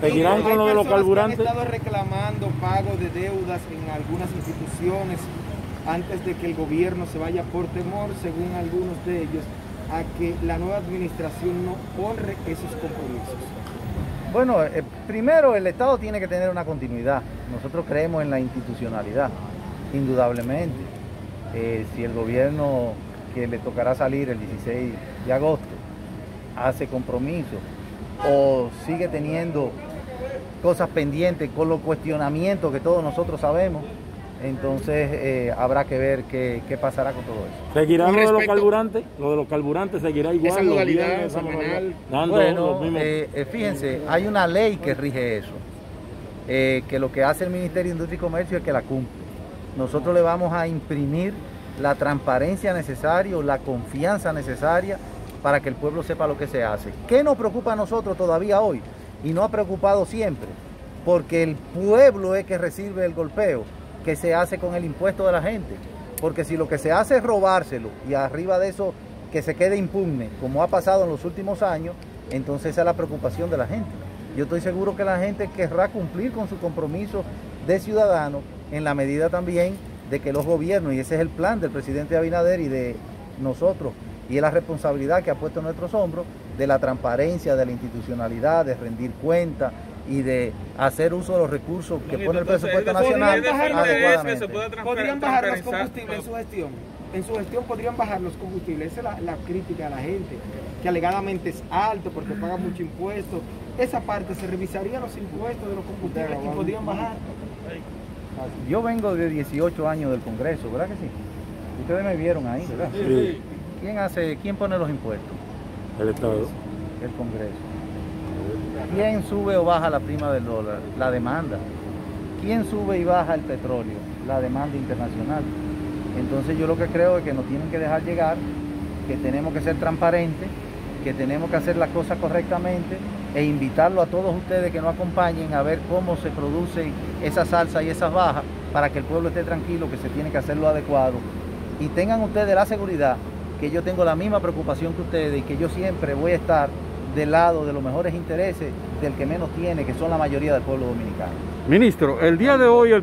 ¿Seguirán con lo de los carburantes? Han estado reclamando pago de deudas en algunas instituciones antes de que el gobierno se vaya por temor, según algunos de ellos, a que la nueva administración no honre esos compromisos. Bueno, primero el Estado tiene que tener una continuidad. Nosotros creemos en la institucionalidad, indudablemente. Si el gobierno que le tocará salir el 16 de agosto hace compromiso o sigue teniendo cosas pendientes con los cuestionamientos que todos nosotros sabemos, entonces habrá que ver qué pasará con todo eso. ¿Seguirá lo de los carburantes? Lo de los carburantes seguirá igual. Esa modalidad semanal. Bueno, fíjense, hay una ley que rige eso, que lo que hace el Ministerio de Industria y Comercio es que la cumple. Nosotros le vamos a imprimir la transparencia necesaria, la confianza necesaria para que el pueblo sepa lo que se hace. ¿Qué nos preocupa a nosotros todavía hoy? Y no ha preocupado siempre, porque el pueblo es que recibe el golpeo que se hace con el impuesto de la gente. Porque si lo que se hace es robárselo y arriba de eso que se quede impune, como ha pasado en los últimos años, entonces esa es la preocupación de la gente. Yo estoy seguro que la gente querrá cumplir con su compromiso de ciudadano en la medida también de que los gobiernos, y ese es el plan del presidente Abinader y de nosotros, y es la responsabilidad que ha puesto en nuestros hombros, de la transparencia, de la institucionalidad, de rendir cuentas y de hacer uso de los recursos que pone el presupuesto nacional adecuadamente. ¿Podrían bajar los combustibles en su gestión? En su gestión podrían bajar los combustibles. Esa es la crítica a la gente, que alegadamente es alto porque paga mucho impuesto. Esa parte, ¿se revisarían los impuestos de los combustibles y podrían bajar? Yo vengo de 18 años del Congreso, ¿verdad que sí? Ustedes me vieron ahí, ¿verdad? Sí. ¿Quién pone los impuestos? El Estado. El Congreso. ¿Quién sube o baja la prima del dólar? La demanda. ¿Quién sube y baja el petróleo? La demanda internacional. Entonces yo lo que creo es que nos tienen que dejar llegar, que tenemos que ser transparentes, que tenemos que hacer las cosas correctamente e invitarlo a todos ustedes que nos acompañen a ver cómo se producen esas alzas y esas bajas para que el pueblo esté tranquilo, que se tiene que hacer lo adecuado. Y tengan ustedes la seguridad que yo tengo la misma preocupación que ustedes y que yo siempre voy a estar del lado de los mejores intereses del que menos tiene, que son la mayoría del pueblo dominicano. Ministro, el día de hoy,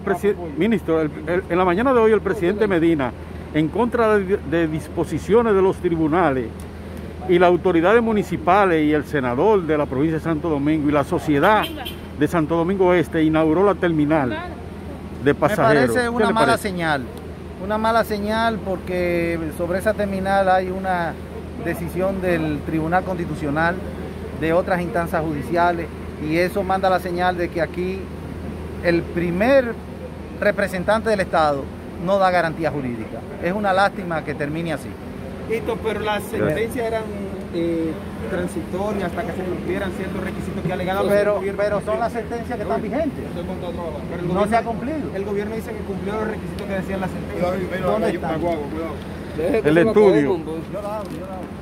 en la mañana de hoy el presidente Medina, en contra de disposiciones de los tribunales y las autoridades municipales y el senador de la provincia de Santo Domingo y la sociedad de Santo Domingo Este, inauguró la terminal de pasajeros. Me parece una mala señal. Una mala señal porque sobre esa terminal hay una decisión del Tribunal Constitucional, de otras instancias judiciales, y eso manda la señal de que aquí el primer representante del Estado no da garantía jurídica. Es una lástima que termine así. Pero las sentencias eran transitorias hasta que se cumplieran ciertos requisitos que alegadamente pero son las sentencias que están vigentes. No se ha cumplido. El gobierno dice que cumplió los requisitos que decían las sentencias. ¿Dónde están? El estudio. Yo la hago.